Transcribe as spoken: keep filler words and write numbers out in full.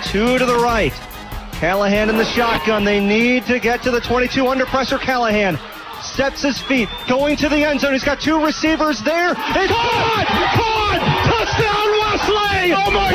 two to the right. Callahan in the shotgun. They need to get to the twenty-two under pressure. Callahan sets his feet, going to the end zone. He's got two receivers there. It's caught! Caught! Touchdown, Wesley! Oh my